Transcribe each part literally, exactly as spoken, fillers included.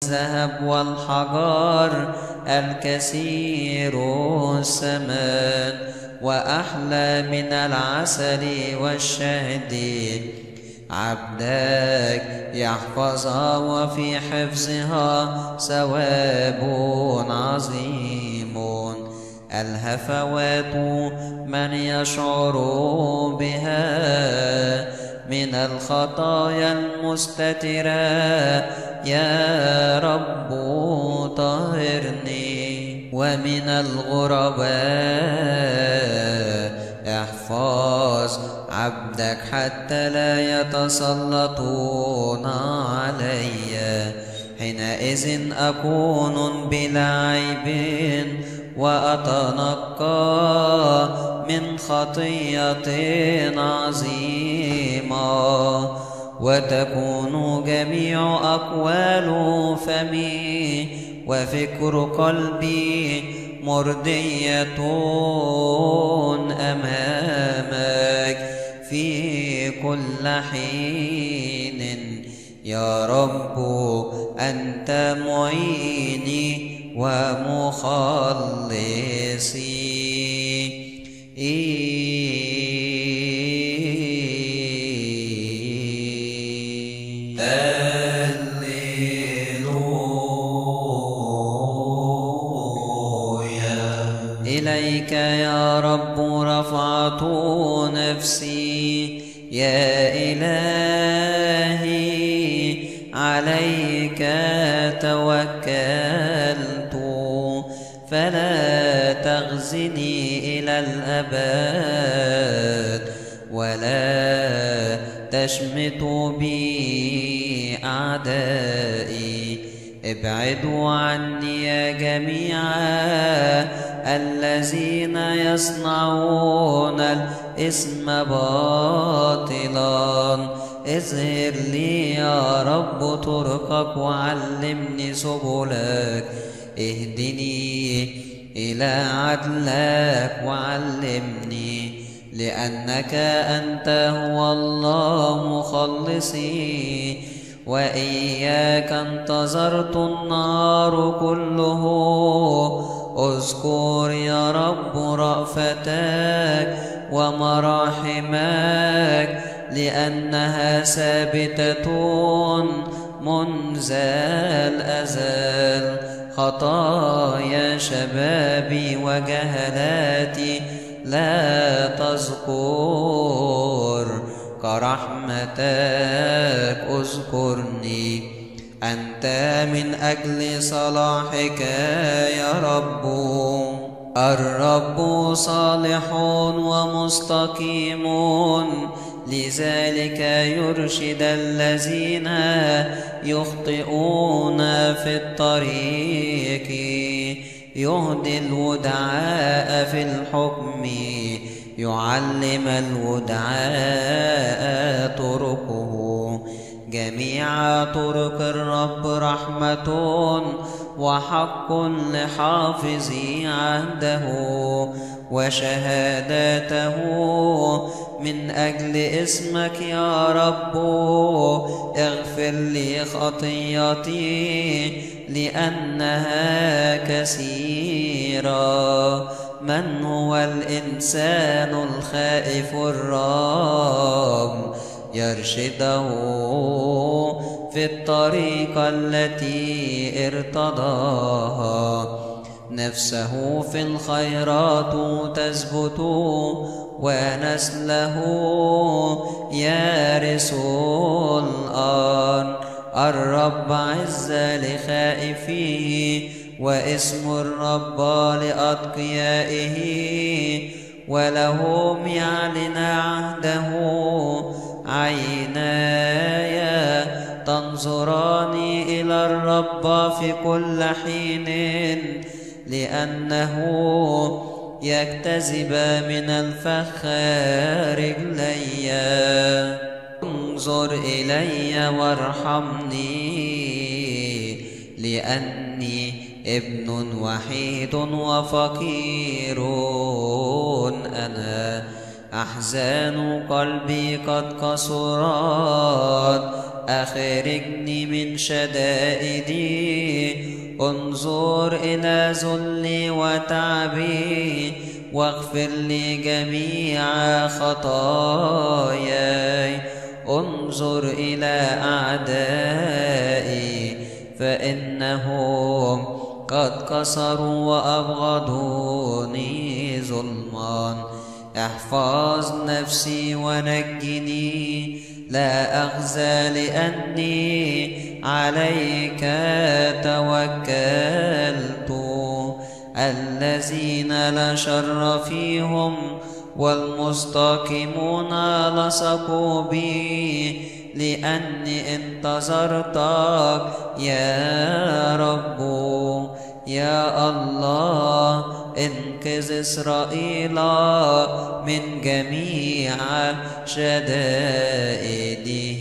الذهب والحجر الكثير الثمن، وأحلى من العسل والشهد. عبدك يحفظها وفي حفظها ثواب عظيم. الهفوات من يشعر بها من الخطايا المستترة يا رب طهرني، ومن الغرباء احفظ عبدك حتى لا يتسلطون علي. حينئذ أكون بلا عيب وأتنقى من خطية عظيمة، وتكون جميع أقوال فمي وفكر قلبي مرضية أمامك في كل حين يا رب. أنت معيني ومخلصي. إليك يا رب رفعت نفسي، يا إلهي عليك توكلت، فلا تخزني إلى الأبد ولا تشمت بي أعدائي. ابعدوا عني يا جميع الذين يصنعون الإثم باطلا. اظهر لي يا رب طرقك وعلمني سبلك. اهدني إلى عدلك وعلمني، لأنك أنت هو الله مخلصي، وإياك انتظرت النار كله. اذكر يا رب رأفتك ومراحمك، لأنها ثابتة منذ الأزل. خطايا شبابي وجهلاتي لا تذكر، كرحمتك اذكرني. أنت من أجل صلاحك يا رب. الرب صالح ومستقيم، لذلك يرشد الذين يخطئون في الطريق. يهدي الودعاء في الحكم، يعلم الودعاء طرقه. جميع طرق الرب رحمة وحق لحافظي عهده، وشهاداته من أجل اسمك يا رب. اغفر لي خطيتي لأنها كثيرة. من هو الإنسان الخائف الرب؟ يرشده في الطريق التي ارتضاها. نفسه في الخيرات تثبت، ونسله يرث الأرض. الرب عز لخائفيه، واسم الرب لأتقيائه. ولهم يعلن عهده، عيناي تنظران إلى الرب في كل حين، لأنه يجتذب من الفخ رجلي. انظر إلي وارحمني، لأني ابن وحيد وفقير أنا. أحزان قلبي قد كسرت، أخرجني من شدائدي. انظر إلى ذلي وتعبي واغفر لي جميع خطاياي. انظر إلى أعدائي فإنهم قد كسروا وأبغضوني ظلما. احفظ نفسي ونجني لا أخزى لأني عليك توكلت. الذين لا شر فيهم والمستقيمون لصقوا بي لأني انتظرتك يا رب. يا الله انقذ إسرائيل من جميع شدائده.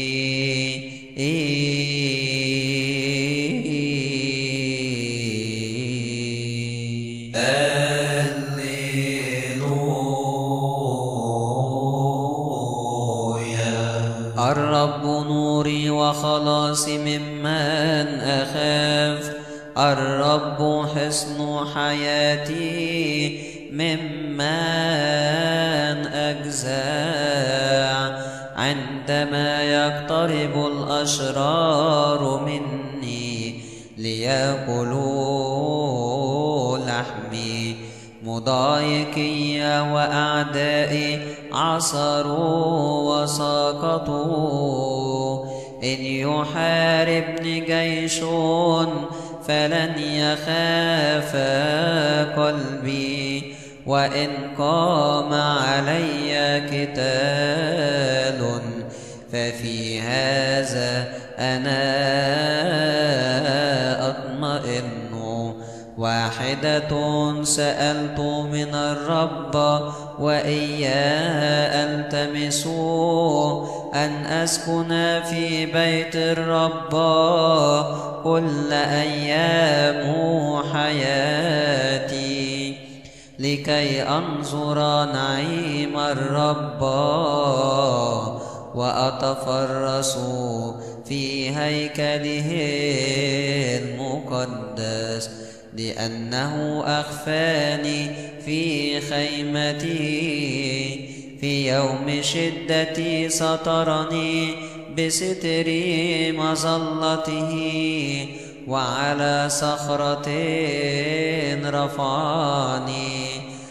الرب نوري وخلاصي ممن أخاف. الرب حصن حياتي ممن أجزع. عندما يقترب الأشرار مني ليأكلوا لحمي مضايقي وأعدائي عصروا وسقطوا. إن يحاربني جيش فلن يخاف قلبي، وإن قام علي قتال ففي هذا أنا أطمئن. واحدة سألت من الرب وإياه ألتمس أن أسكن في بيت الرب كل أيام حياتي لكي أنظر نعيم الرب وأتفرس في هيكله المقدس. لأنه أخفاني في خيمتي في يوم شدتي سترني بستر مظلته. وعلى صخرة رفعني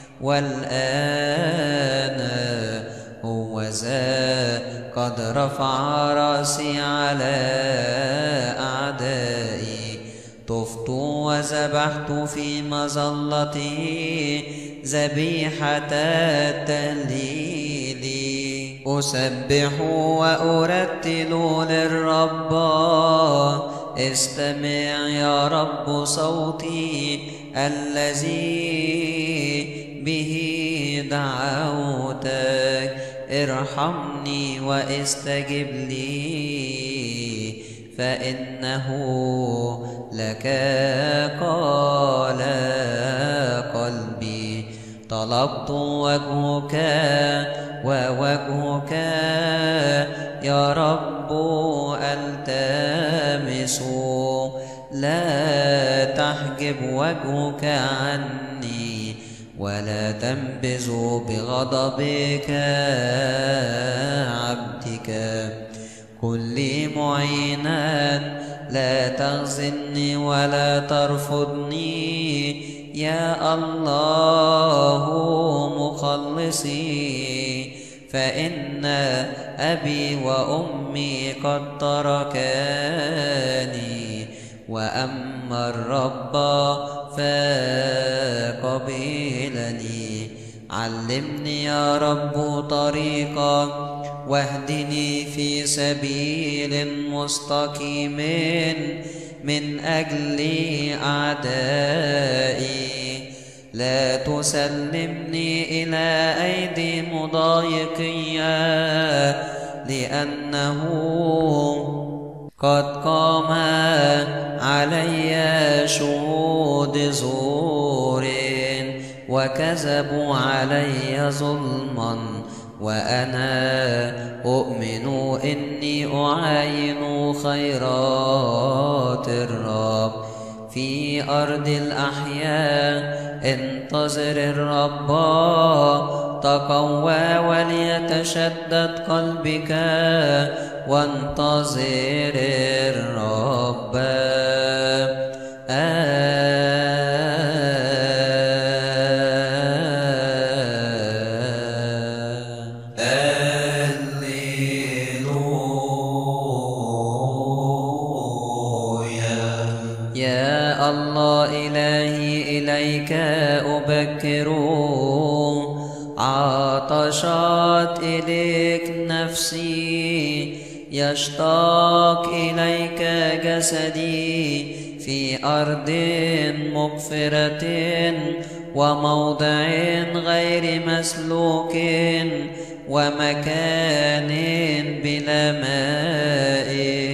والآن هو ذا قد رفع رأسي على أعدائي. طفت وذبحت في مظلته ذبيحة التهليل. أسبح وأرتل للرب. استمع يا رب صوتي الذي به دعوتك. ارحمني واستجب لي فإنه لك قال قلبي. طلبت وجهك ووجهك يا رب ألتمس. لا تحجب وجهك عني ولا تنبذ بغضبك عبدك. كن لي معينا لا تخزني ولا ترفضني يا الله مخلصي. فإن أبي وأمي قد تركاني وأما الرب فقبلني. علمني يا رب طريقك واهدني في سبيل مستقيم من أجل أعدائي. لا تسلمني إلى أيدي مضايقي لأنه قد قام علي شهود زور وكذبوا علي ظلما. وأنا أؤمن إني أعاين خيرات الرب في أرض الأحياء انتظر الرب، تقوى وليتشدد قلبك وانتظر الرب. يا الله إلهي إليك أبكر، عطشت إليك نفسي، يشتاق إليك جسدي في أرض مغفرة وموضع غير مسلوك ومكان بلا ماء.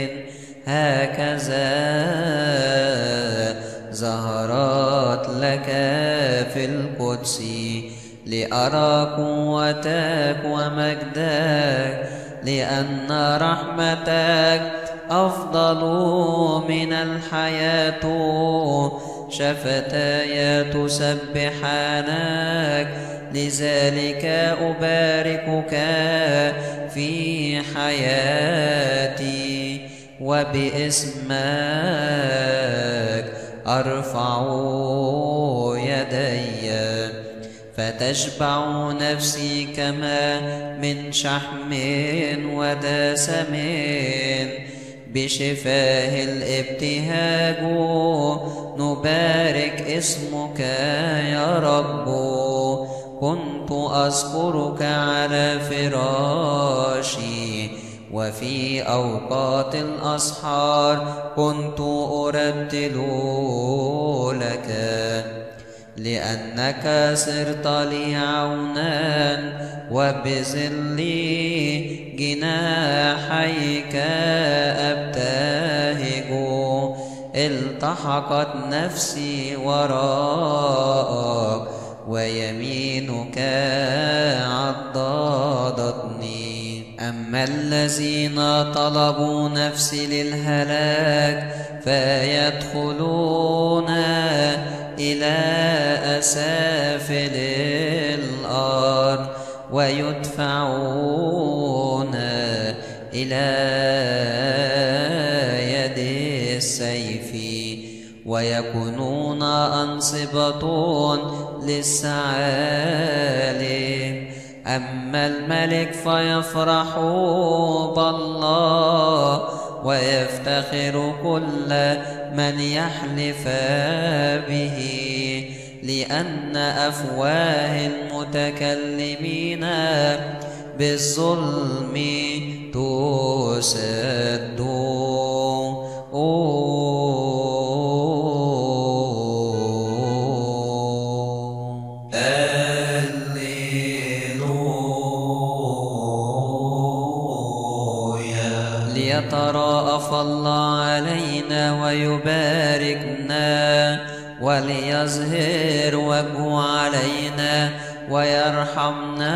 هكذا ظهرت لك في القدس لأرى قوتك ومجدك، لأن رحمتك أفضل من الحياة، شفتاي تسبحانك، لذلك أباركك في حياتي، وباسمك أرفع يدي، فتشبع نفسي كما من شحم ودسم، بشفاه الابتهاج نبارك اسمك يا رب. كنت أذكرك على فراشي، وفي أوقات الأسحار كنت أرتل لك، لأنك صرت لي عونا، وبظل جناحيك أبتهج. التحقت نفسي وراءك، ويمينك عضدتني. أما الذين طلبوا نفسي للهلاك فيدخلون إلى أسافل الأرض، ويدفعون إلى يد السيف، ويكونون أنصبة للثعالب. أما الملك فيفرح بالله، ويفتخر كل من يحلف به، لأن أفواه المتكلمين بالظلم تسد. ليتراءف الله علينا ويباركنا، وليظهر وجهه علينا ويرحمنا،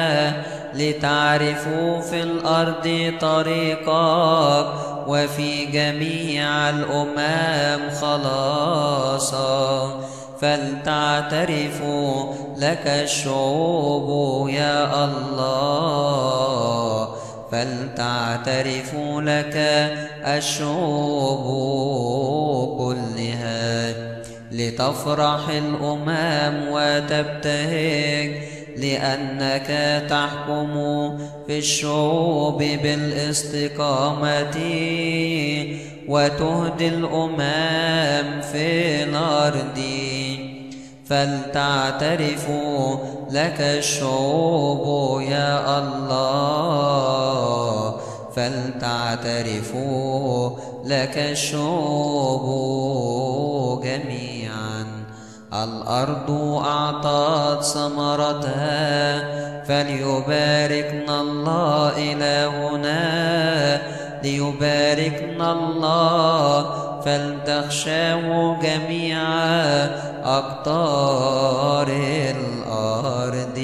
لتعرفوا في الأرض طريقك، وفي جميع الأمم خلاصا. فلتعترفوا لك الشعوب يا الله، فلتعترفوا لك الشعوب كلها. لتفرح الأمم وتبتهج، لأنك تحكم في الشعوب بالاستقامة، وتهدي الأمم في الأرض. فلتعترفوا لك الشعوب يا الله، فلتعترفوا لك الشعوب جميعا. الأرض أعطت ثمرتها، فليباركنا الله إلهنا، ليباركنا الله، فلتخشوا جميع أقطار الأرض.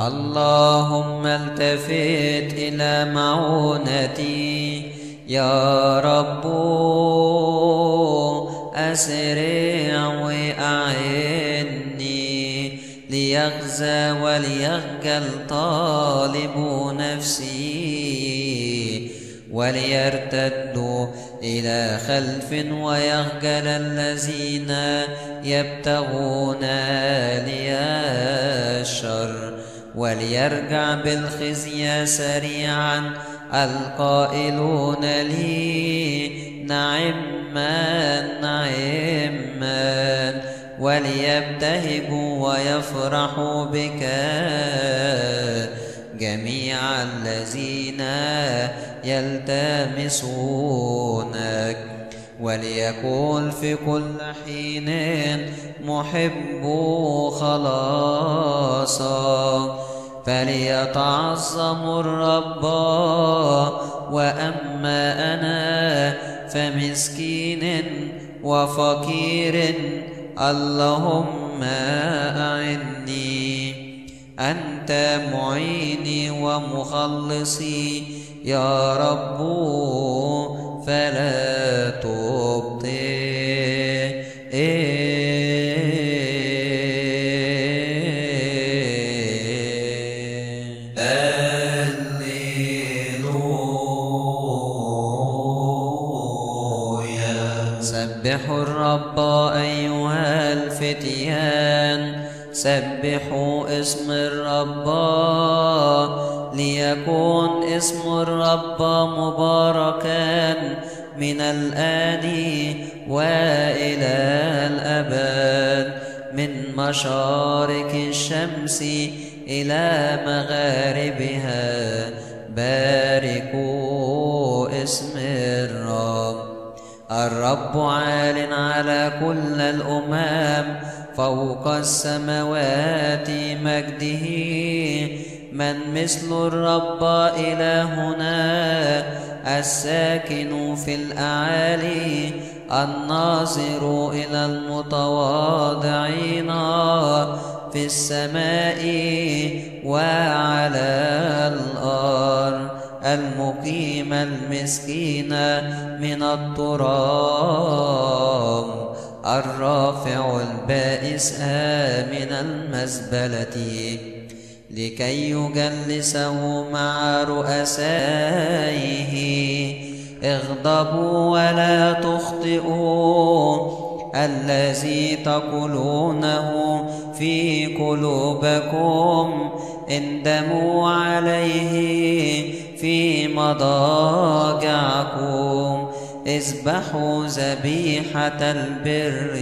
اللهم التفت إلى معونتي يا رب، أسرع وأعني ليغزى وليخجل طالب نفسي، وليرتدوا إلى خلف ويخجل الذين يبتغون لي الشر، وليرجع بالخزي سريعا القائلون لي نعما نعما، وليبتهجوا ويفرحوا بك جميع الذين يلتمسونك، وليقول في كل حين محب خلاصا، فليتعظم الرب. وأما أنا فمسكين وفقير، اللهم أعني، أنت معيني ومخلصي يا رب، فلا تبطئ. سبحوا الرب أيها الفتيان، سبحوا اسم الرب، ليكون اسم الرب مباركا من الآن وإلى الأبد، من مشارق الشمس إلى مغاربها. باركوا اسم الرب. الرب عال على كل الأمم، فوق السماوات مجده. من مثل الرب إلهنا، الساكن في الأعالي، الناظر إلى المتواضعين في السماء وعلى الأرض، المقيم المسكين من التراب، الرافع البائس من المزبلة، لكي يجلسه مع رؤسائه. اغضبوا ولا تخطئوا، الذي تقولونه في قلوبكم اندموا عليه في مضاجعكم. اذبحوا ذبيحة البر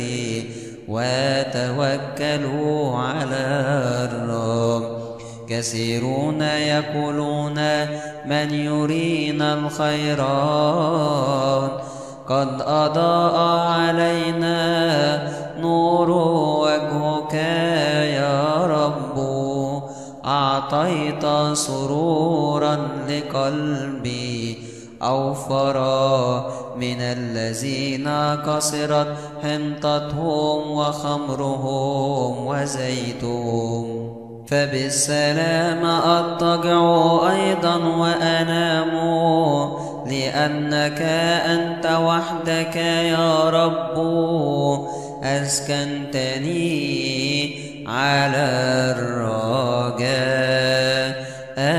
وتوكلوا على الرب. كثيرون يقولون من يرينا الخيرات، قد أضاء علينا نور وجهك يا رب. أعطيت سرورا لقلبي، أوفر من الذين كسرت حنطتهم وخمرهم وزيتهم. فبالسلام أضطجع أيضا وأنام، لأنك أنت وحدك يا رب أسكنتني على الرجاء.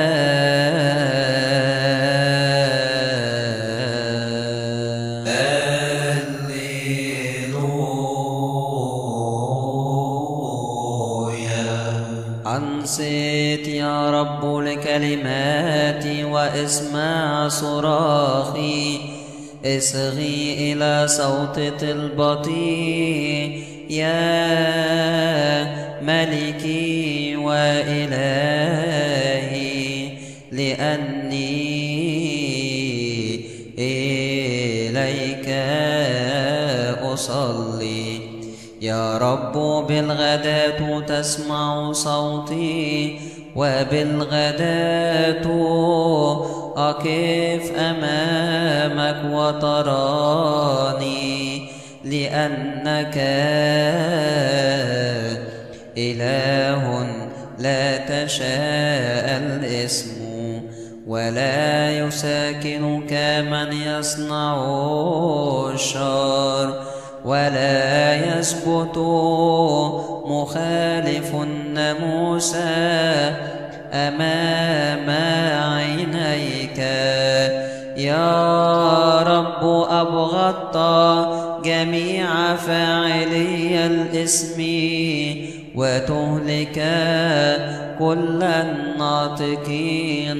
أنصت يا رب لكلماتي واسمع صراخي، اصغي إلى صوت طلبتي يا ملكي وإلهي، لأني إليك أصلي. يا رب بالغداة تسمع صوتي، وبالغداة أقف أمامك وتراني، لأنك إله لا تشاء الإثم ولا يساكنك من يصنع الشر ولا يثبت مخالف الناموس أمام عينيك. يا رب أبغضت جميع فاعلي الإثم وتهلك كل الناطقين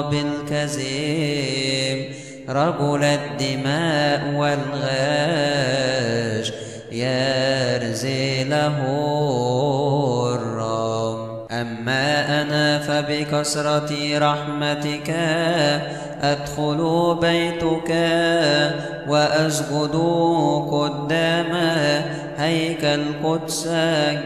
بالكذب رجل الدماء والغاش يرزله الرب. أما أنا فبكثرة رحمتك أدخل بيتك وأسجد قدام هيكل قدسك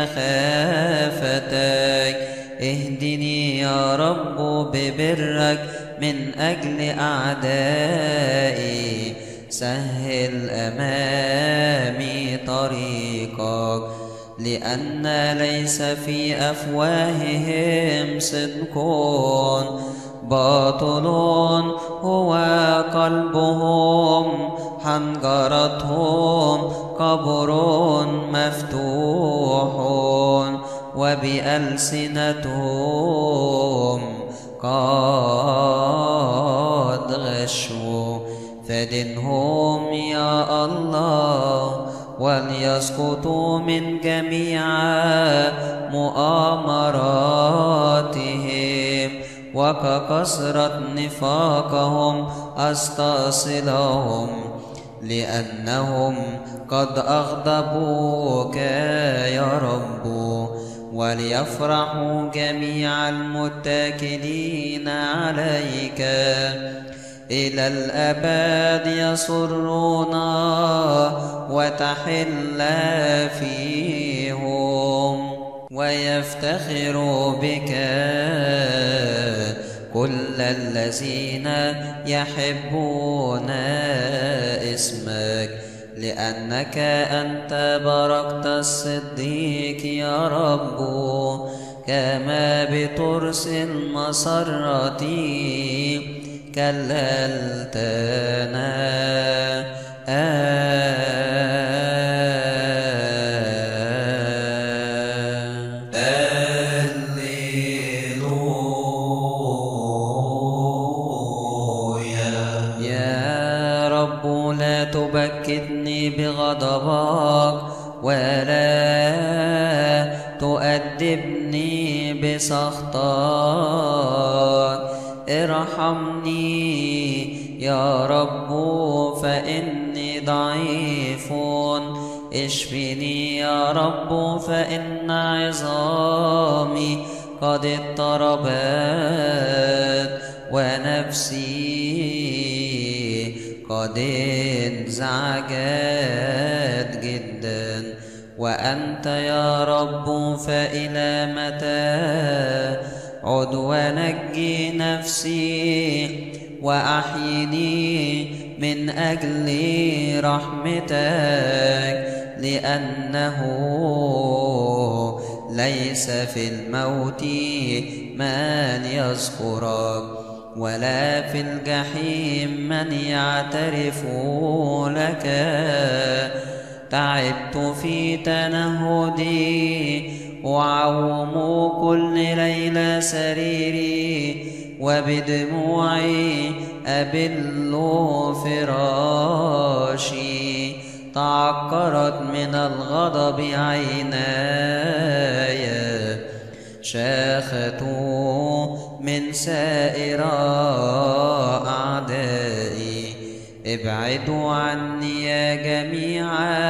بمخافتك. اهدني يا رب ببرك من أجل أعدائي، سهل أمامي طريقك، لأن ليس في أفواههم صدق، باطل هو قلبهم، حنجرتهم قبر مفتوح، وبألسنتهم قد غشوا. فدنهم يا الله وليسقطوا من جميع مؤامراتهم، وككثرة نفاقهم أستأصلهم، لأنهم قد أغضبوك يا رب. وليفرحوا جميع المتكلين عليك، إلى الأبد يسرون وتحل فيهم، ويفتخر بك كل الذين يحبون اسمك، لأنك أنت باركت الصديق يا رب، كما بترس المسرة كللتنا. يا رب لا تبكتني بغضبك، ولا تؤدبني بسخطك. ارحمني يا رب فإني ضعيف، اشفني يا رب فإن عظامي قد اضطربت، ونفسي قد انزعجت جدا. وأنت يا رب فإلى متى عد ونجي نفسي، وأحيني من أجل رحمتك، لأنه ليس في الموت من يذكرك، ولا في الجحيم من يعترف لك. تعبت في تنهدي، أعوم كل ليلة سريري، وبدموعي أبل فراشي. تعكرت من الغضب عيناي، شاخت من سائر أعدائي. ابعدوا عني يا جميع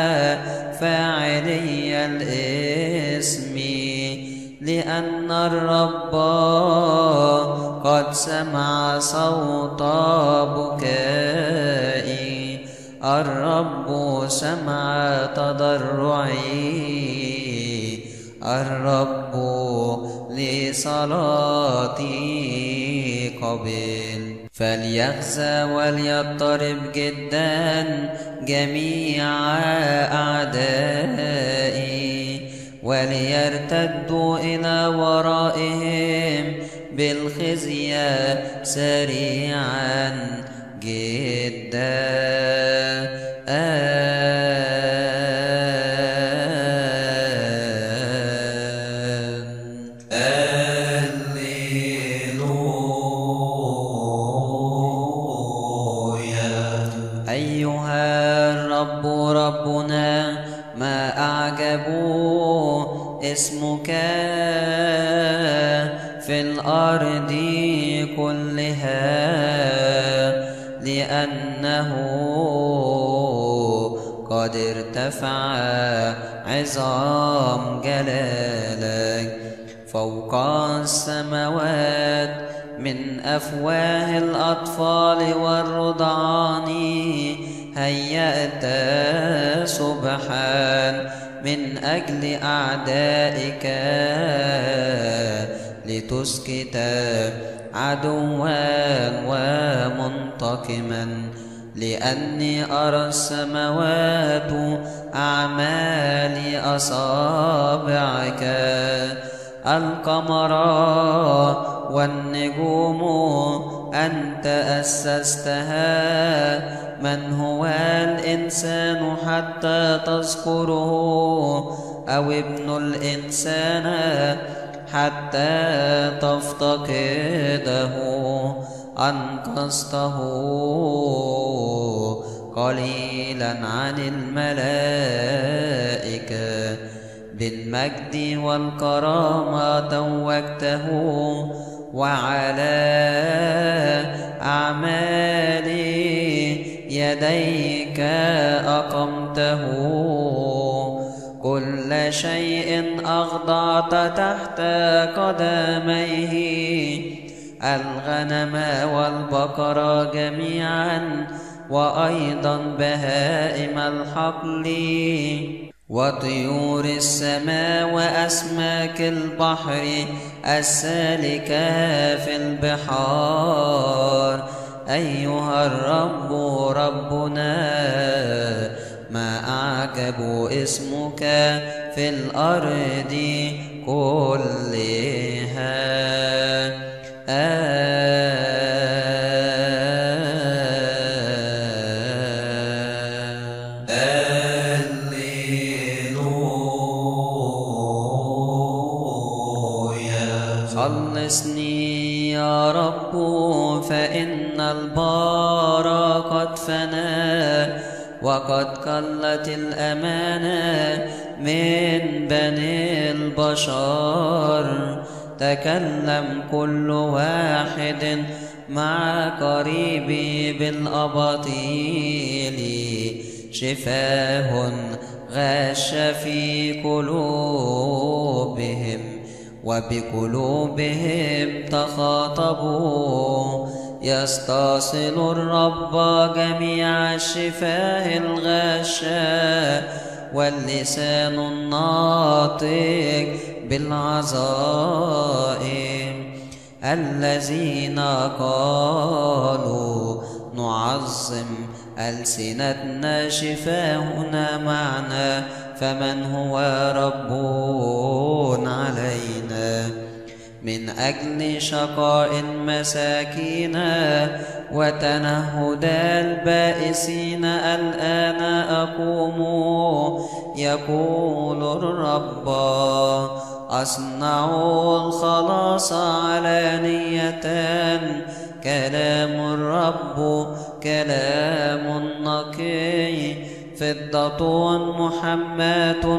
فاعلي الإثم، لأن الرب قد سمع صوت بكائي. الرب سمع تضرعي، الرب لصلاتي قبل. فليخزى وليضطرب جدا جميع أعدائي، وليرتدوا إلى وراء بالخزي سريعا جدا. أيها الرب ربنا ما أعجب اسمك في الأرض كلها، لأنه قد ارتفع عظام جلالك فوق السماوات. من أفواه الأطفال والرضعان هيأت سبحان من أجل أعدائك، لتسكت عدوا ومنتقما. لأني أرى السماوات أعمال أصابعك، القمر والنجوم أنت أسستها. من هو الإنسان حتى تذكره، أو ابن الإنسان حتى تفتقده؟ أنقذته قليلا عن الملائكة، بالمجد والكرامة توجته، وعلى أعمال يديك أقمته. كل شيء أخضعت تحت قدميه، الغنم والبقر جميعا، وأيضا بهائم الحقل، وطيور السماء وأسماك البحر السالكة في البحار. أيها الرب ربنا ما أعجب اسمك في الأرض كلها. خلصني يا رب فإن البار قد فنى، وقد قلت الأمانة من بني البشر. تكلم كل واحد مع قريبي بالأباطيل، شفاه غش في قلوبهم، وبقلوبهم تخاطبوا. يستصل الرب جميع الشفاه الغشاء، واللسان الناطق بالعظائم. الذين قالوا نعظم ألسنتنا شفاهنا معنا، فمن هو رب علينا؟ من أجل شقاء المساكين وتنهد البائسين الآن أقوم، يقول الرب. أصنع الخلاص علانية، كلام الرب كلام نقي. فضة محماة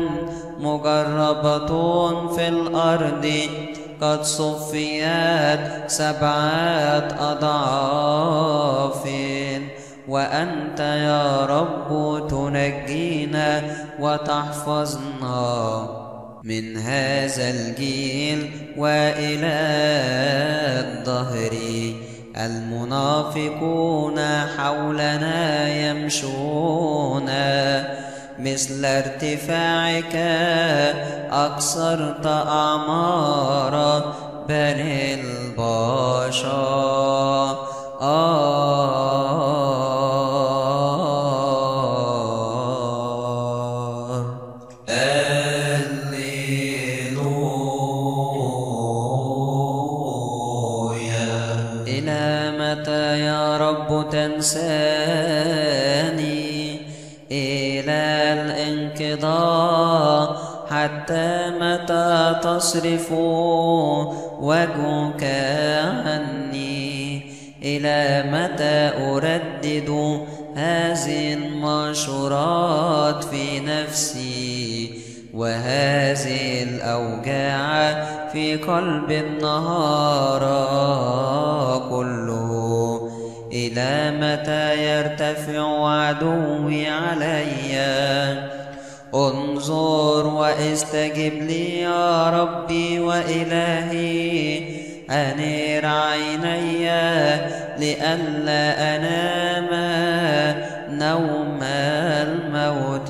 مجربة في الأرض، قد صفيت سبعة أضعاف. وأنت يا رب تنجينا وتحفظنا من هذا الجيل وإلى الدهر. المنافقون حولنا يمشون، مثل ارتفاعك أكثرت أعمار بني البشر. الانقضاء؟ حتى متى تصرف وجهك عني؟ إلى متى أردد هذه المنشورات في نفسي وهذه الأوجاع في قلب النهار كله؟ إلى متى يرتفع عدوي علي؟ انظر واستجب لي يا ربي وإلهي، أنير عيني لئلا أنام نوم الموت،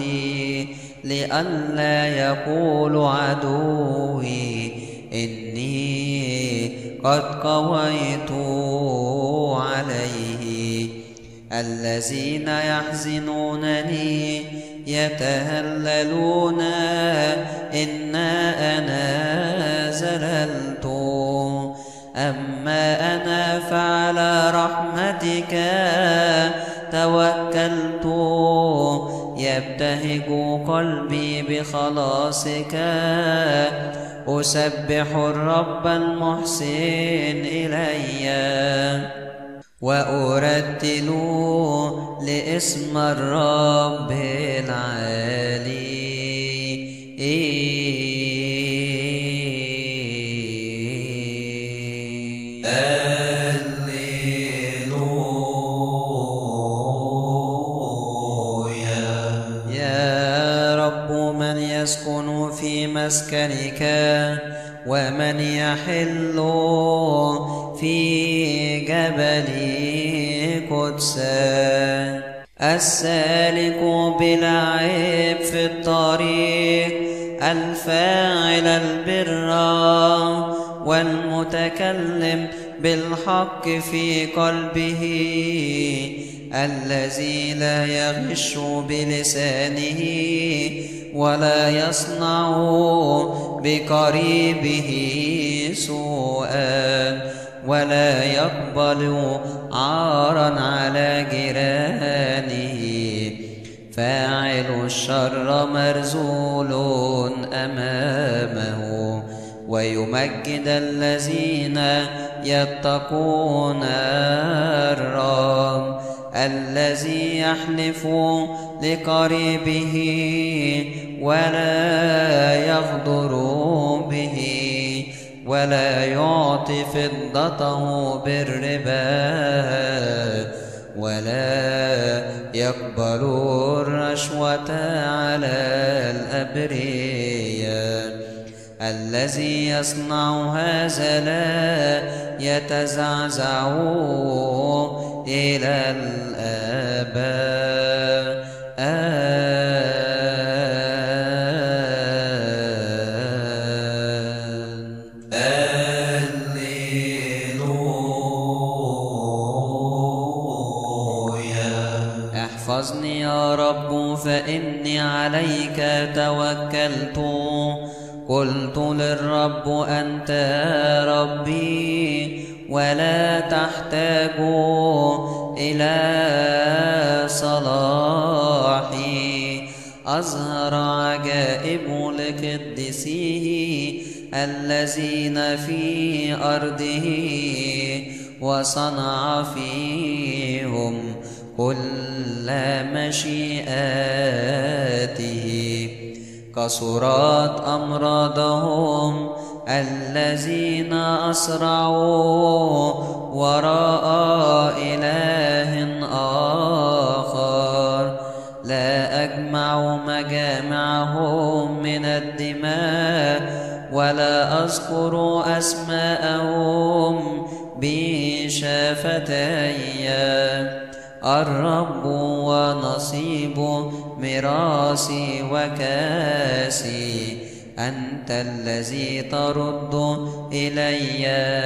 لئلا يقول عدوي إني قد قويت عليه. الذين يحزنونني يتهللون إن أنا زللت، أما أنا فعلى رحمتك توكلت. يبتهج قلبي بخلاصك، أسبح الرب المحسن إلي وأرتل لاسم الرب العالي. يسكن في مسكنك ومن يحل في جبل قدسك؟ السالك بلا عيب في الطريق، الفاعل البر والمتكلم بالحق في قلبه، الذي لا يغش بلسانه ولا يصنع بقريبه سوءا، ولا يقبل عارا على جيرانه. فاعل الشر مرذول أمامه، ويمجد الذين يتقون الرب. الذي يحلف لقريبه ولا يغدر به، ولا يعطي فضته بالربا، ولا يقبل الرشوة على الأبرياء. الذي يصنع هذا لا يتزعزع إلى الآباء. احفظني يا رب فإني عليك توكلت. قلت للرب أنت ربي ولا تحتاج إلى صلاحي. أظهر عجائب لقدسيه الذين في أرضه، وصنع فيهم كل مشيئاته. كثرت أمراضهم الذين أسرعوا وراء إله آخر. لا أجمع مجامعهم من الدماء، ولا أذكر أسماءهم بشفتي. الرب ونصيب ميراثي وكاسي، أنت الذي ترد إلي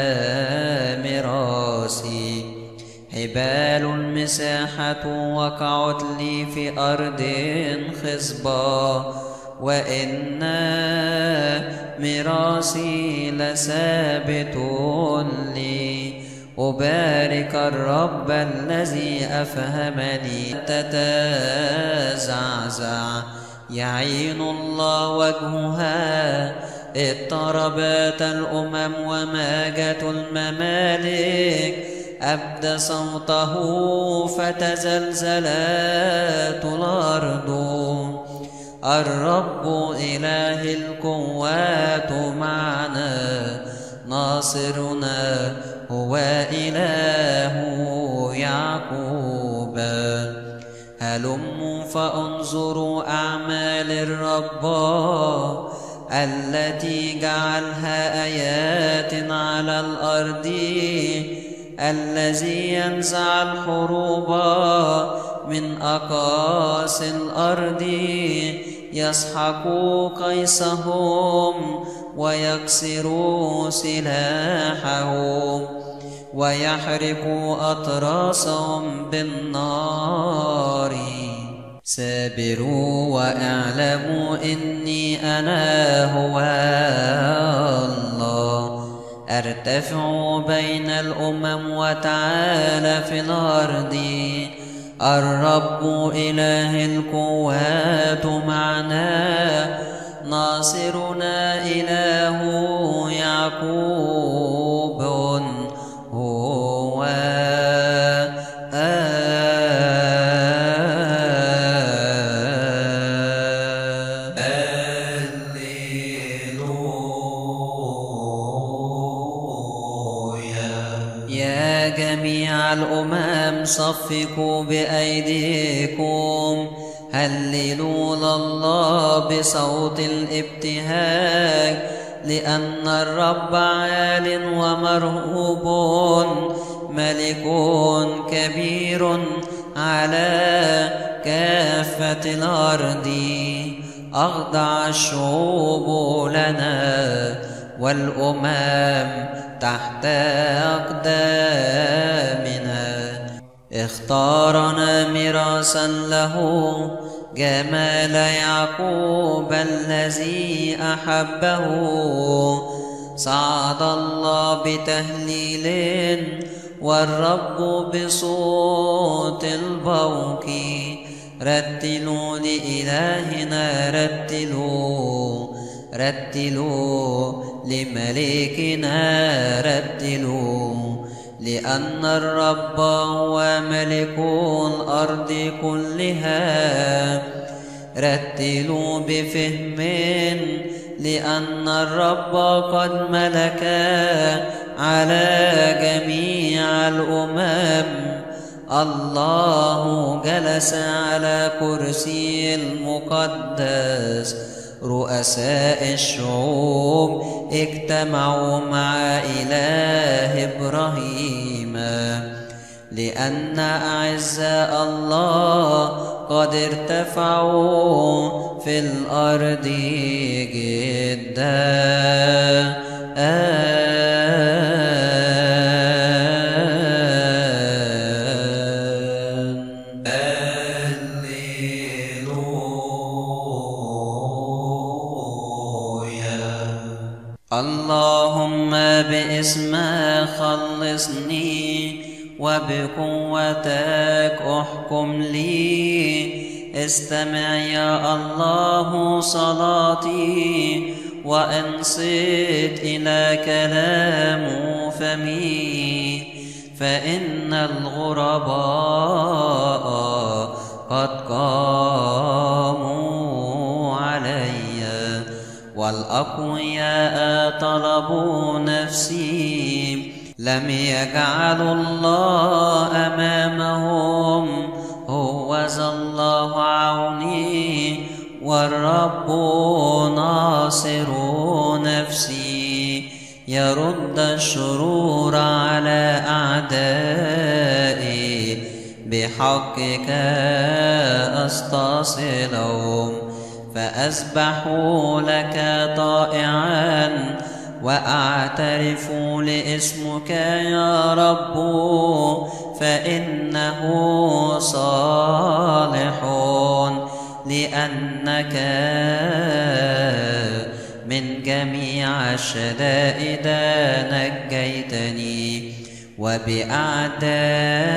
ميراثي. حبال المساحة وقعت لي في أرض خصبة، وإن ميراثي لثابت لي. أبارك الرب الذي أفهمني. تتزعزع يعين الله وجهها. اضطربت الأمم وماجت الممالك، أبدى صوته فتزلزلت الأرض. الرب إله القوات معنا، ناصرنا هو إله يعقوب. هلموا فانظروا أعمال الرب التي جعلها آيات على الأرض، الذي ينزع الحروب من أقاصي الأرض، يسحق قيسهم ويكسر سلاحهم، ويحرق أطراسهم بالنار. سابروا واعلموا إني أنا هو الله. ارتفعوا بين الأمم وتعالى في الأرض. الرب إله القوات معنا، ناصرنا إله يعقوب هو. يا جميع الأمم صفقوا بأيديكم، هللوا لله بصوت الابتهاج، لأن الرب عال ومرهوب، ملك كبير على كافة الأرض. أخضع الشعوب لنا والأمم تحت أقدامنا. اختارنا ميراثا له، جمال يعقوب الذي أحبه. صعد الله بتهليل والرب بصوت البوق. رتلوا لإلهنا، رتلوا رتلوا لملكنا، رتلوا، لأن الرب هو ملك الأرض كلها. رتلوا بفهم، لأن الرب قد ملك على جميع الأمم. الله جلس على كرسي المقدس، رؤساء الشعوب اجتمعوا مع إله إبراهيم، لأن أعزاء الله قد ارتفعوا في الأرض جدا. اللهم باسمك خلصني، وبقوتك احكم لي. استمع يا الله صلاتي، وانصت إلى كلام فمي. فإن الغرباء قد قاموا علي، والأقوياء طلبوا نفسي. لم يجعلوا الله أمامهم، هو ذا الله عوني، والرب ناصر نفسي. يرد الشرور على أعدائي، بحقك أستصلهم. فأسبح لك طائعا، وأعترف لاسمك يا رب، فإنه صالح، لأنك من جميع الشدائد نجيتني،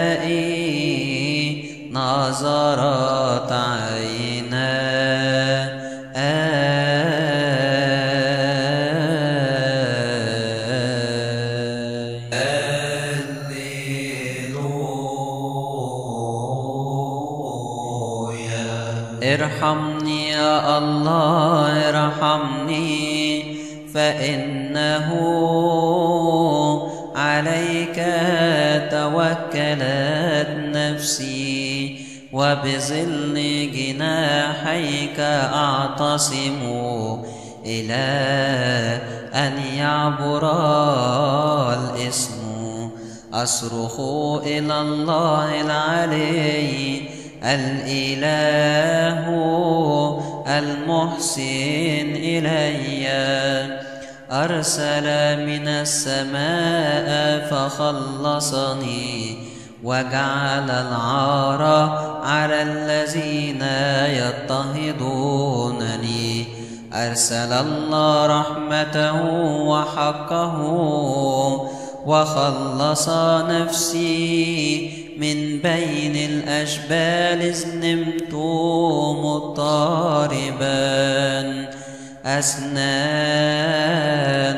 وبأعدائي نظرت عيناك. ارحمني يا الله ارحمني، فإنه عليك توكلت نفسي، وبظل جناحيك أعتصم إلى أن يعبر الإسم. أصرخ إلى الله العلي الإله المحسن إلي، أرسل من السماء فخلصني، وجعل العار على الذين يضطهدونني. أرسل الله رحمته وحقه، وخلص نفسي من بين الأشبال إذ نمت مضطربا. أسنان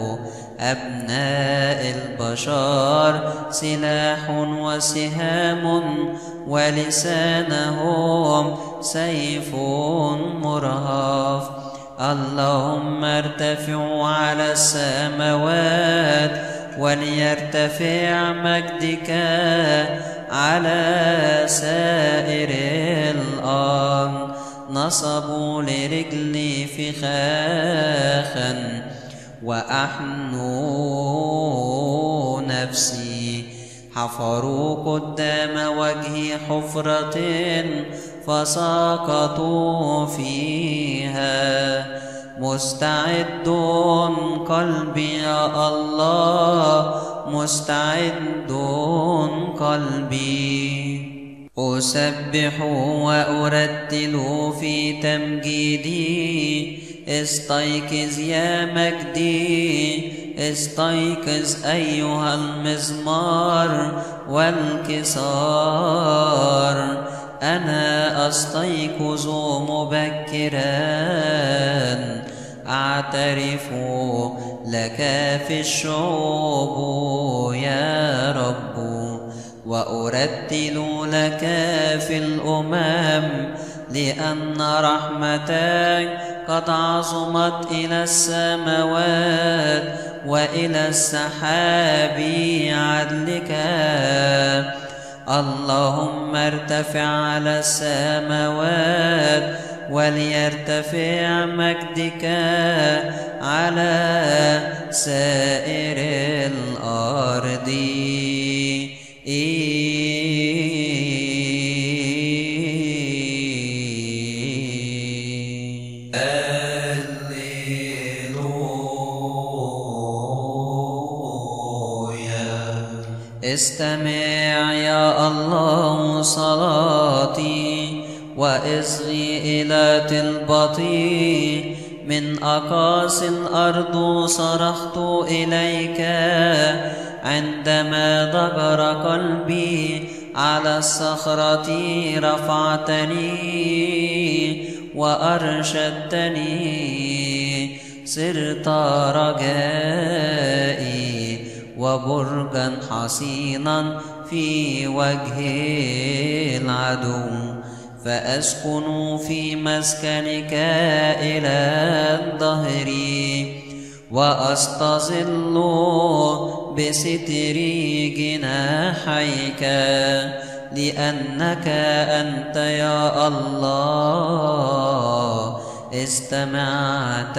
أبناء البشر سلاح وسهام، ولسانهم سيف مرهف. اللهم ارتفع على السماوات، وليرتفع مجدك على سائر الأرض. نصبوا لرجلي فخاخا، وأحنوا نفسي. حفروا قدام وجهي حفرة، فسقطوا فيها. مستعد قلبي يا الله، مستعد قلبي. أسبح وأرتل في تمجيدي. استيقظ يا مجدي، استيقظ أيها المزمار والكسار. أنا أستيقظ مبكرا، أعترف لك في الشعوب يا رب، وأرتل لك في الأمم، لأن رحمتك قد عظمت إلى السماوات، وإلى السحاب عدلك. اللهم ارتفع على السماوات، وليرتفع مجدك على سائر الأرض. استمع يا الله صلاتي، وإصغي إلى طلبتي. من أقاصي الأرض صرخت إليك، عندما ضجر قلبي على الصخرة رفعتني وأرشدتني. صرت رجائي وبرجا حصينا في وجه العدو، فأسكن في مسكنك إلى الدهر، وأستظل بستر جناحيك، لأنك أنت يا الله استمعت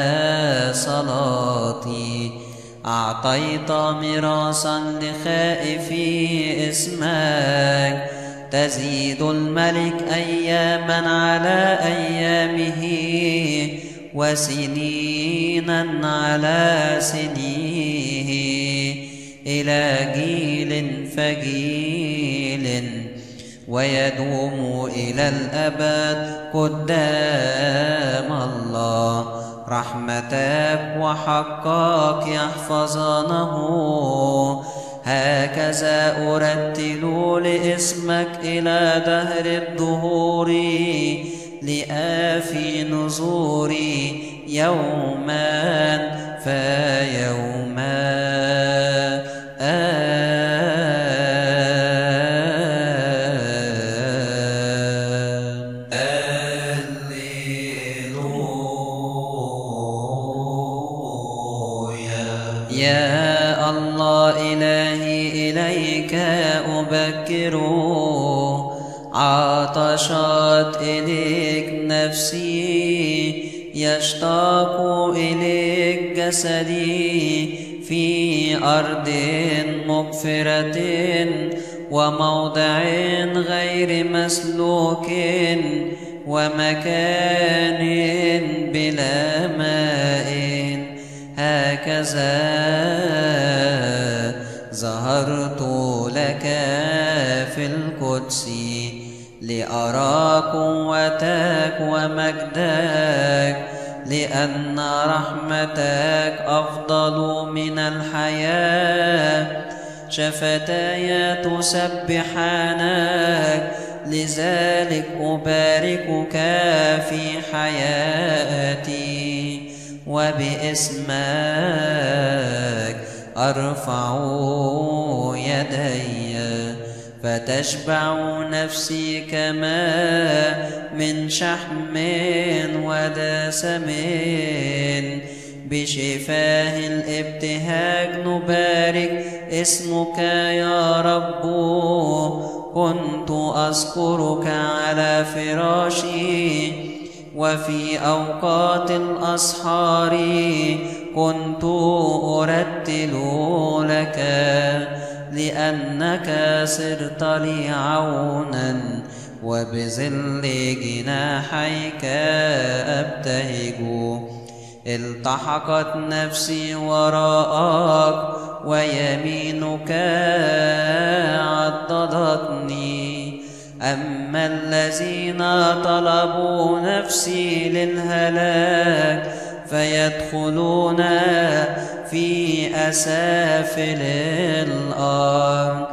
صلاتي. أعطيت ميراثا لخائفي اسمك، تزيد الملك أياما على أيامه، وسنينا على سنيه، إلى جيل فجيل، ويدوم إلى الأبد قدام الله. رحمتك وحقك يحفظانه، هكذا أرتل لاسمك إلى دهر الدهور، لآفي نزوري يوما فيوما. يا الله إلهي إليك أبكر، عطشت إليك نفسي، يشتاق إليك جسدي في أرض مغفرة وموضع غير مسلوك ومكان بلا ماء. هكذا ظهرت لك في القدس لأرى قوتك ومجدك، لأن رحمتك أفضل من الحياة. شفتاي تسبحانك، لذلك أباركك في حياتي، وباسمك أرفع يدي، فتشبع نفسي كما من شحم ودسم. بشفاه الابتهاج نبارك اسمك يا رب. كنت أذكرك على فراشي، وفي أوقات الأسحار كنت أرتل لك، لأنك صرت لي عونا، وبظل جناحيك أبتهج. التحقت نفسي وراءك، ويمينك عضدتني. أما الذين طلبوا نفسي للهلاك فيدخلون في أسافل الأرض،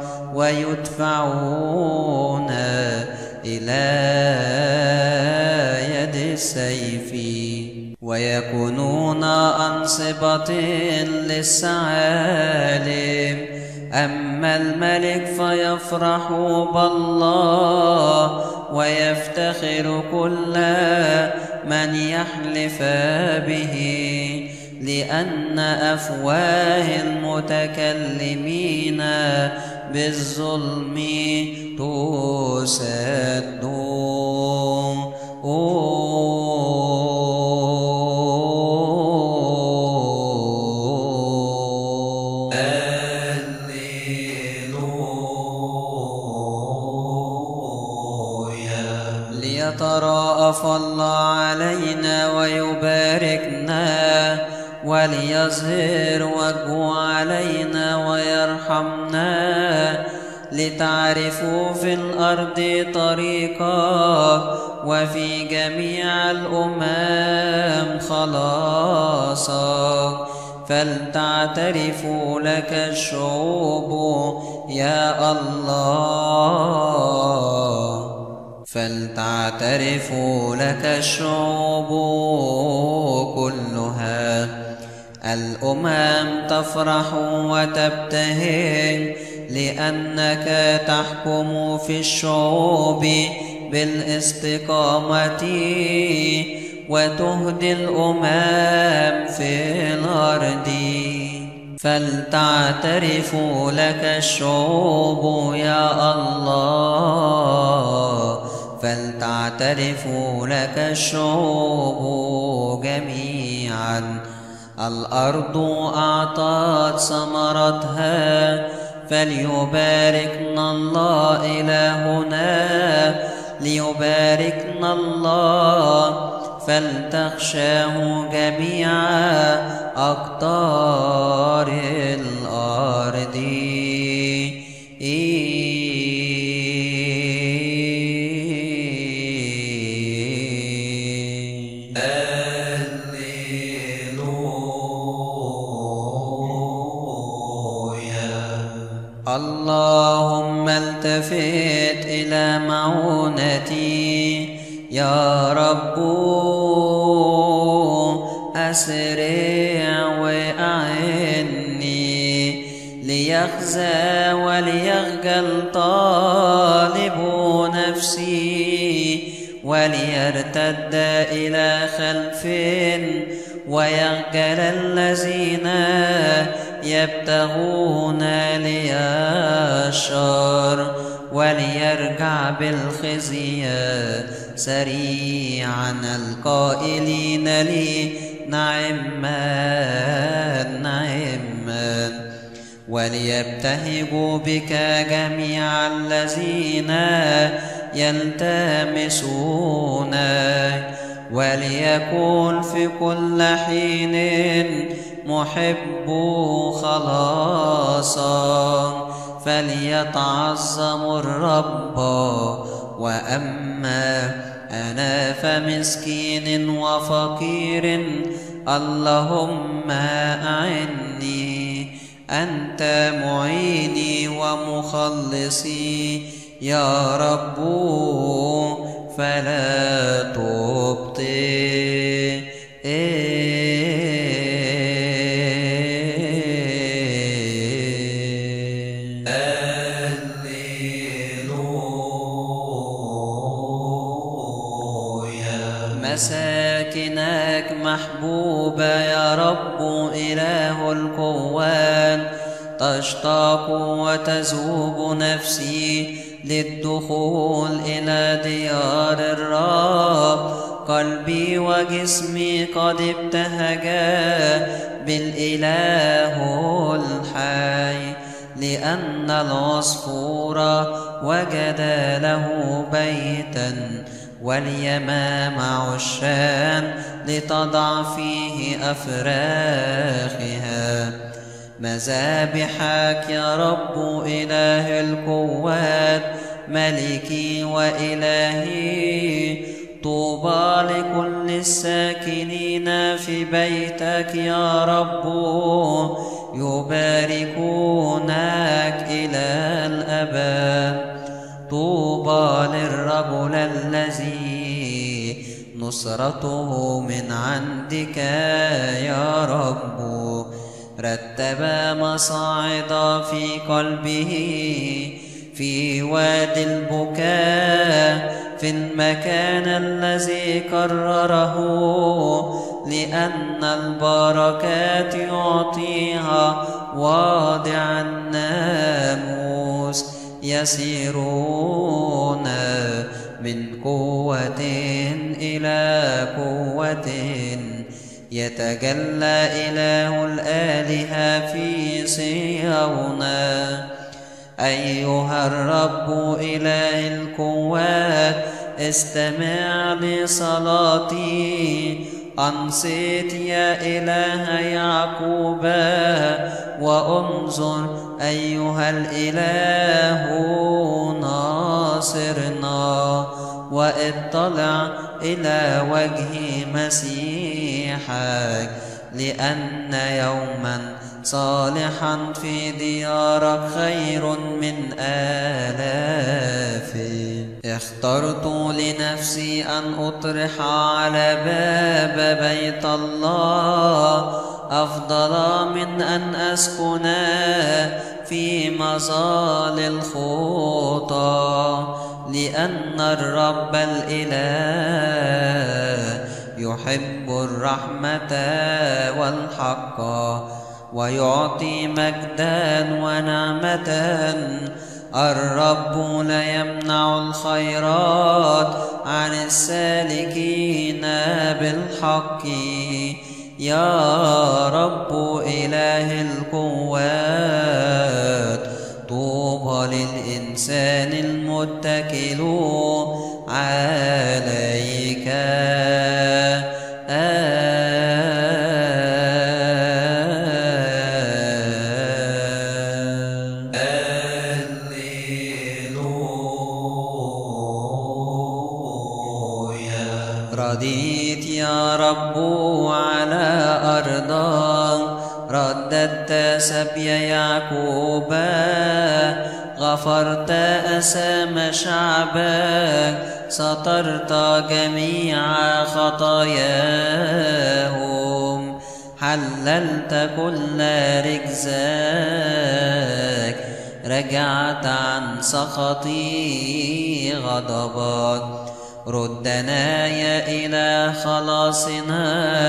ويدفعون إلى يد السيف، ويكونون أنصبة للثعالب. أما الملك فيفرح بالله، ويفتخر كل من يحلف به، لأن أفواه المتكلمين بالظلم تسد. ليتراءف الله علينا ويباركنا، وليظهر وجهه علينا ويرحمنا. لتعرفوا في الأرض طريقك، وفي جميع الأمم خلاصك. فلتعترفوا لك الشعوب يا الله، فلتعترفوا لك الشعوب كلها. الأمم تفرح وتبتهج، لأنك تحكم في الشعوب بالاستقامة، وتهدي الأمم في الأرض. فلتعترفوا لك الشعوب يا الله، فلتعترفوا لك الشعوب جميعا. الأرض أعطت ثمرتها، فليباركنا الله إلهنا، ليباركنا الله. فلتخشاه جميع أقطار الأرض. اللهم التفت إلى معونتي يا رب، أسرع وأعني، ليخزى وليخجل طالب نفسي، وليرتد إلى خلق ألف ويخجل الذين يبتغون لي الشر وليرجع بالخزي سريعا القائلين لي نعما نعما وليبتهجوا بك جميع الذين يلتمسونك وليكن في كل حين محب خلاصا فليتعظم الرب وأما أنا فمسكين وفقير اللهم أعني أنت معيني ومخلصي يا رب فلا تبطئ مساكنك محبوبة يا رب إله القوات تشتاق وتذوب نفسي للدخول إلى ديار الرب قلبي وجسمي قد ابتهجا بالإله الحي لأن العصفور وجد له بيتا واليمام عشان لتضع فيه أفراخها مذابحك يا رب إله القوات ملكي وإلهي طوبى لكل الساكنين في بيتك يا رب يباركونك إلى الأبد طوبى للرجل الذي نصرته من عندك يا رب رتب مصاعد في قلبه في وادي البكاء في المكان الذي قرره لأن البركات يعطيها واضع الناموس يسيرون من قوة إلى قوة يتجلى إله الآلهة في صهيون أيها الرب إله القوات استمع لصلاتي أنصت يا إله يعقوب وانظر أيها الإله ناصرنا واطلع إلى وجه مسيحك لأن يوما صالحا في ديارك خير من آلاف اخترت لنفسي أن أطرح على باب بيت الله أفضل من أن أسكن في مظال الخطى لأن الرب الإله يحب الرحمة والحق ويعطي مجدا ونعمة الرب لا يمنع الخيرات عن السالكين بالحق يا رب إله القوات طوبى للإنسان المتكل عليك رضيت يا رب على أرضك رددت سبي يعقوب غفرت أثام شعبك سترت جميع خطاياهم حللت كل رجزاك رجعت عن سخطي غضبك ردنا يا إله خلاصنا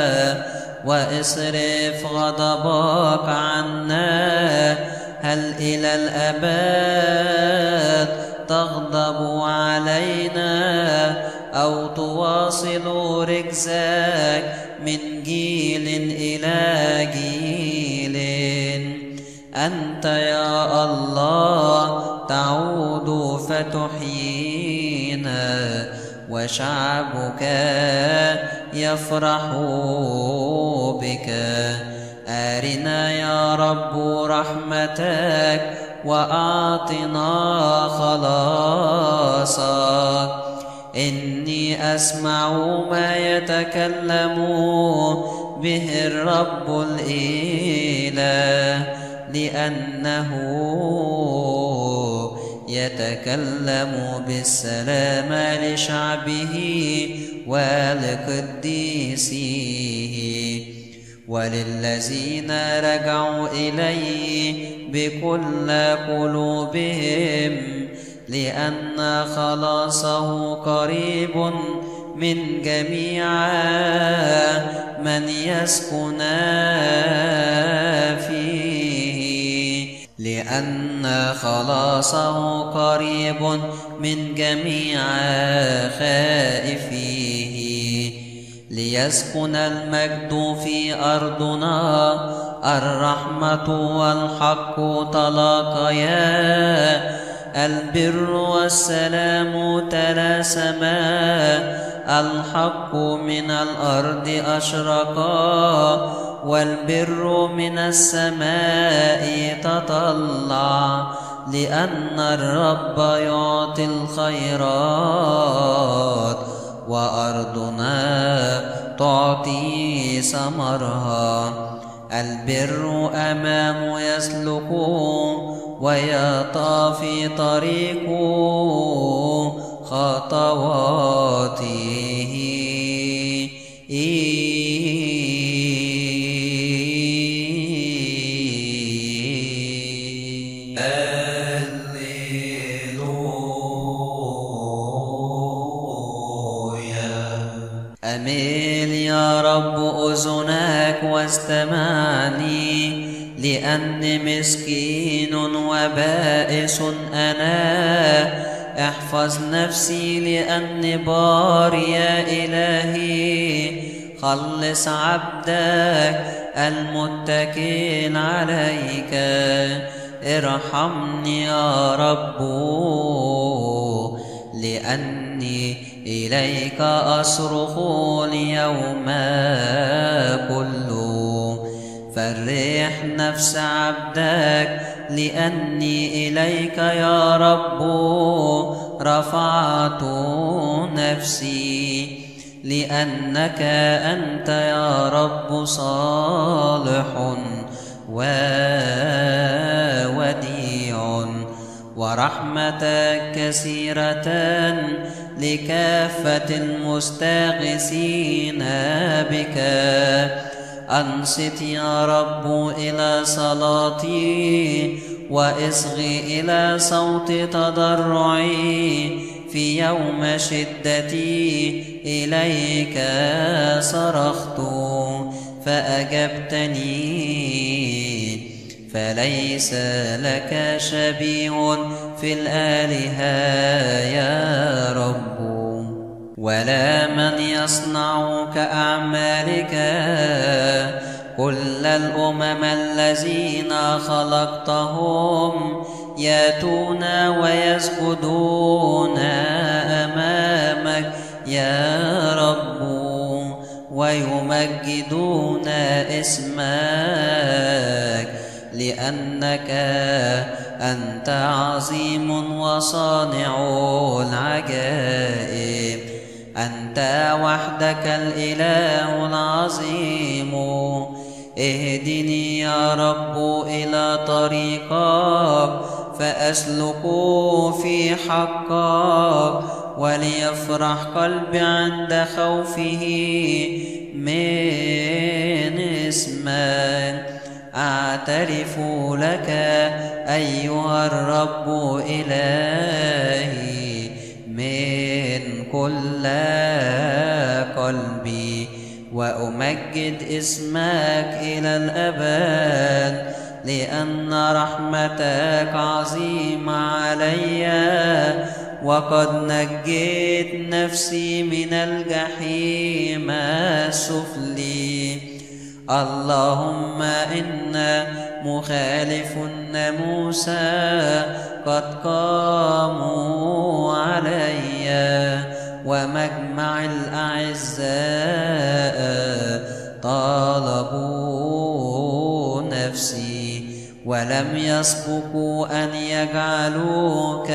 واصرف غضبك عنا. هل إلى الأبد تغضب علينا أو تواصل ركزك من جيل إلى جيل؟ أنت يا الله تعود فتحيينا وشعبك يفرح بك. أرنا يا رب رحمتك وأعطنا خلاصك. إني أسمع ما يتكلم به الرب الإله، لأنه يتكلم بالسلام لشعبه ولقديسيه وللذين رجعوا إليه بكل قلوبهم، لأن خلاصه قريب من جميع من يسكن فيه. لأن خلاصه قريب من جميع خائفيه، ليسكن المجد في أرضنا. الرحمة والحق تلاقيا، البر والسلام تلاسما. الحق من الأرض أشرقا، والبر من السماء تطلع. لأن الرب يعطي الخيرات، وأرضنا تعطي ثمرها. البر أمام يسلك، ويطى في طريق خطواته. أميل يا رب أذنك واستمعني، لأني مسكين وبائس أنا. احفظ نفسي لأني بار يا إلهي. خلص عبدك المتكل عليك. ارحمني يا رب، لأني إليك أصرخ اليوم كله. فرح نفس عبدك، لأني إليك يا رب رفعت نفسي. لأنك أنت يا رب صالح ووديع، ورحمتك كثيرة لكافة المستغيثين بك. أنصت يا رب إلى صلاتي، واصغي إلى صوت تضرعي. في يوم شدتي إليك صرخت فأجبتني. فليس لك شبيه في الآلهة يا رب، ولا من يصنع كأعمالك. كل الأمم الذين خلقتهم يأتون ويسجدون أمامك يا رب، ويمجدون اسمك. لأنك أنت عظيم وصانع العجائب. أنت وحدك الإله العظيم. اهدني يا رب إلى طريقك، فأسلك في حقك. وليفرح قلبي عند خوفه من اسمك. أعترف لك أيها الرب إلهي من كل قلبي، وأمجد اسمك إلى الأبد، لأن رحمتك عظيمة علي، وقد نجيت نفسي من الجحيم السفلي. اللهم إن مخالف الناموس قد قاموا علي، ومجمع الأعزاء طالبوا نفسي، ولم يسبقوا أن يجعلوك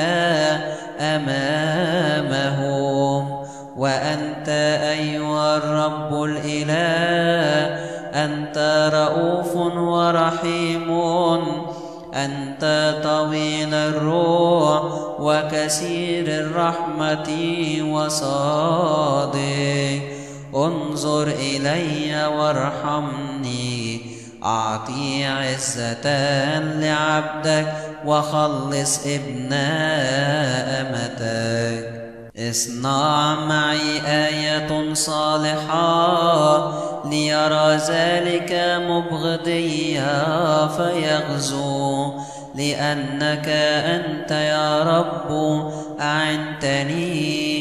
أمامهم. وأنت أيها الرب الإله، أنت رؤوف ورحيم، أنت طويل الروح وكثير الرحمة وصادق. انظر إلي وارحمني، أعطي عزة لعبدك، وخلص ابن أمتك. اصنع معي آية صالحة، ليرى ذلك مبغضي فيغزو، لأنك أنت يا رب أعنتني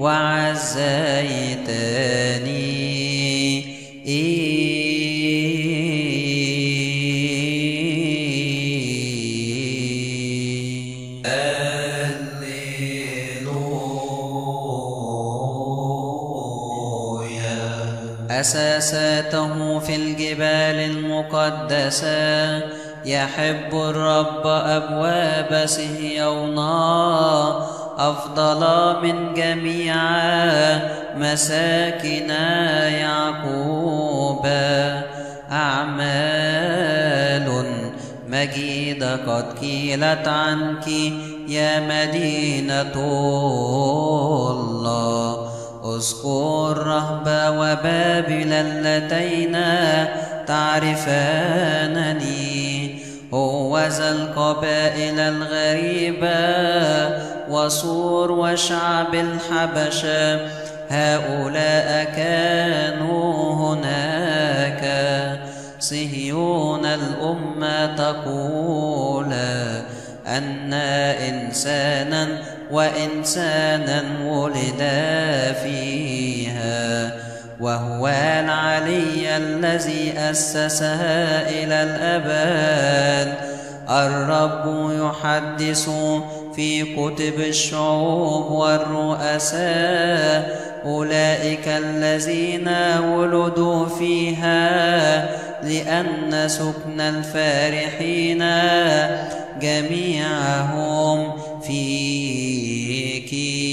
وعزيتني. أساساته في الجبال المقدسة، يحب الرب أبواب صهيون أفضل من جميع مساكن يعقوب. أعمال مجيدة قد قيلت عنك يا مدينة الله. اذكر رهب وبابل اللتين تعرفانني، هو ذا القبائل الغريبة وصور وشعب الحبشة، هؤلاء كانوا هناك. صهيون الأمة تقول أن إنسانا وإنسانا ولد فيها، وهو العلي الذي أسسها إلى الأبد. الرب يحدث في كتب الشعوب والرؤساء، أولئك الذين ولدوا فيها، لأن سكن الفارحين جميعهم فيك.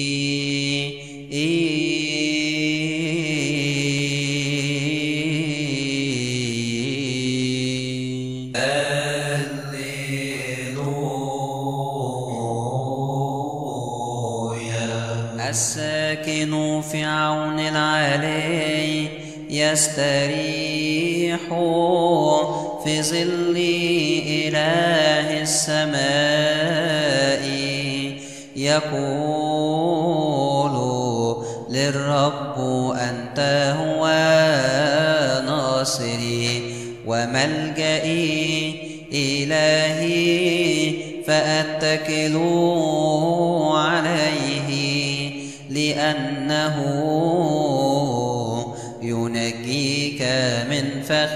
الساكن في عون العلي يستريح في ظل إله السماء، يقول للرب أنت هو ناصري وملجئي، إلهي فأتكل عليه، لأنه ينجيك من فخ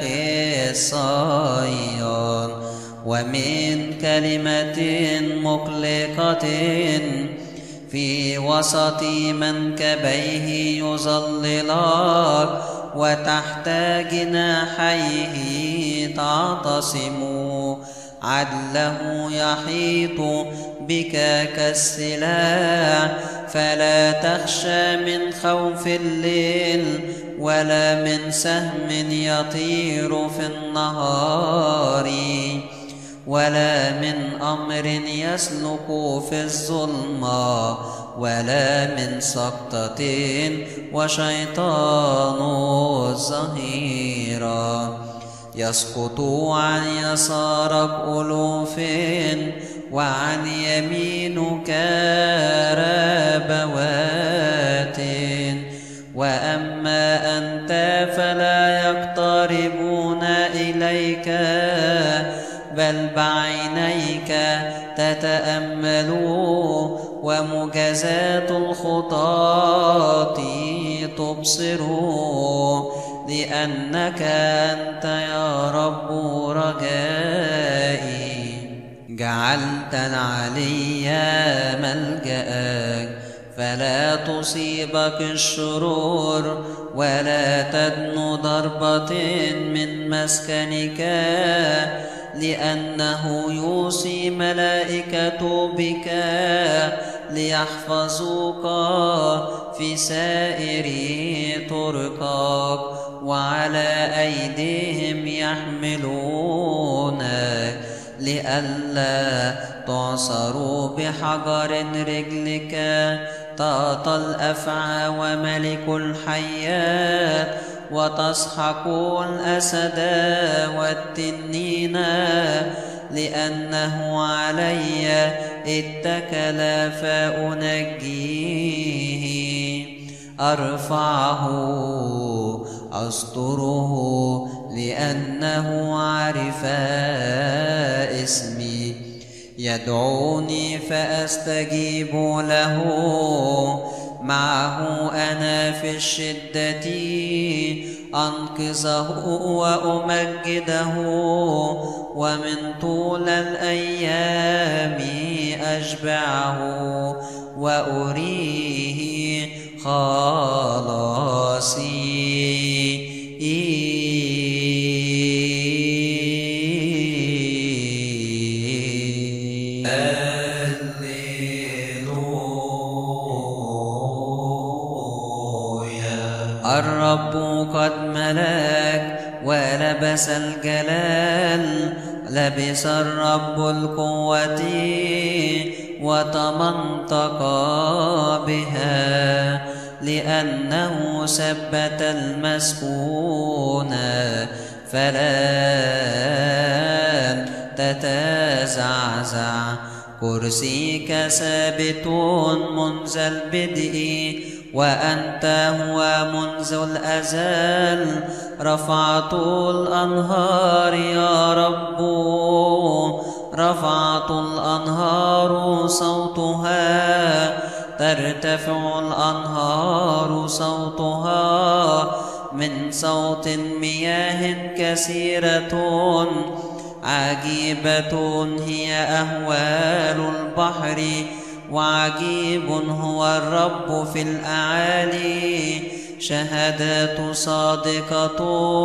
الصياد، ومن كلمة مقلقة في وسط منكبيه يظللك، وتحت جناحيه تعتصم. عدله يحيط بك كالسلاح، فلا تخشى من خوف الليل، ولا من سهم يطير في النهار، ولا من أمر يسلك في الظلمة، ولا من سقطة وشيطان الظهيرة. يسقط عن يسارك ألوف وعن يمينك ربوات. وأما أنت فلا يقتربون إليك، بل بعينيك تتأمل، ومجازات الخطاة تبصر، لأنك أنت يا رب رجائي. جعلت العلي ملجأك، فلا تصيبك الشرور، ولا تدنو ضربة من مسكنك، لأنه يوصي ملائكته بك ليحفظوك في سائر طرقك، وعلى أيديهم يحملونك، لئلا تعصروا بحجر رجلك. تعطى الأفعى وملك الحيات، وتسحق الأسد والتنين، لأنه علي اتكل فأنجيه. أرفعه أستره، لأنه عرف اسمي. يدعوني فأستجيب له، معه أنا في الشدة أنقذه وأمجده، ومن طول الأيام أشبعه وأريه خلاصي. الرب قد ملك ولبس الجلال، لبس الرب القوة وتمنطق بها، لأنه ثبت المسكون فلن تتزعزع. كرسيك ثابت منذ البدء، وأنت هو منذ الأزل. رفعت الأنهار يا رب، رفعت الأنهار صوتها، ترتفع الأنهار صوتها من صوت مياه كثيرة. عجيبة هي أهوال البحر، وعجيب هو الرب في الأعالي. شهادات صادقة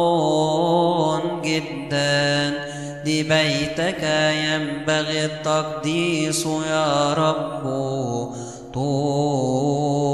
جدا، لبيتك ينبغي التقديس يا رب. طول